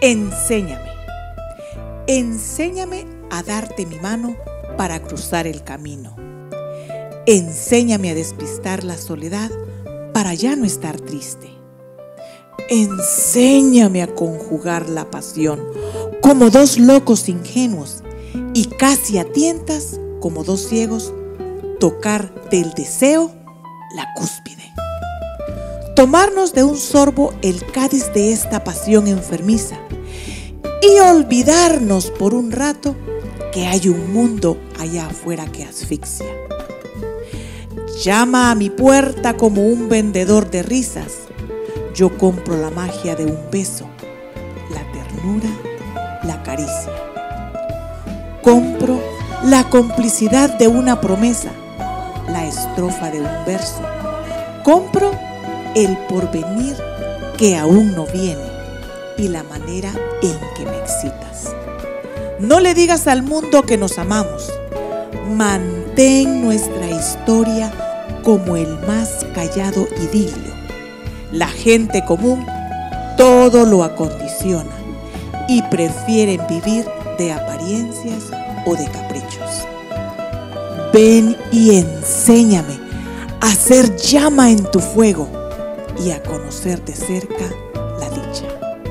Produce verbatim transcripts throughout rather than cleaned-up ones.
Enséñame, enséñame a darte mi mano para cruzar el camino. Enséñame a despistar la soledad para ya no estar triste. Enséñame a conjugar la pasión como dos locos ingenuos y casi a tientas como dos ciegos tocar del deseo la cúspide. Tomarnos de un sorbo el cádiz de esta pasión enfermiza y olvidarnos por un rato que hay un mundo allá afuera que asfixia. Llama a mi puerta como un vendedor de risas. Yo compro la magia de un beso, la ternura, la caricia. Compro la complicidad de una promesa, la estrofa de un verso. Compro el porvenir que aún no viene y la manera en que me excitas. No le digas al mundo que nos amamos. Mantén nuestra historia como el más callado idilio. La gente común todo lo acondiciona y prefieren vivir de apariencias o de caprichos. Ven y enséñame a hacer llama en tu fuego y a conocer de cerca la dicha.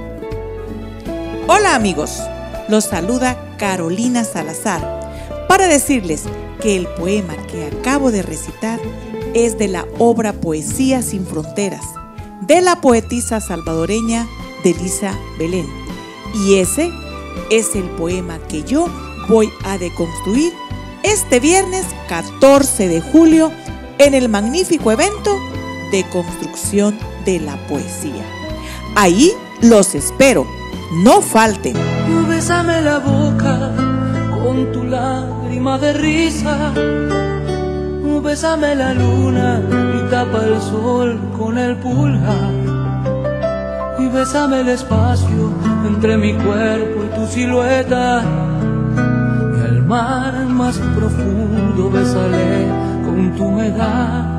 Hola amigos, los saluda Carolina Salazar para decirles que el poema que acabo de recitar es de la obra Poesía sin Fronteras, de la poetisa salvadoreña Delisa Belén. Y ese es el poema que yo voy a deconstruir este viernes catorce de julio en el magnífico evento de construcción de la poesía. Ahí los espero, no falten. Bésame la boca con tu lágrima de risa. Bésame la luna y tapa el sol con el pulgar. Y bésame el espacio entre mi cuerpo y tu silueta. Y al mar más profundo bésale con tu humedad.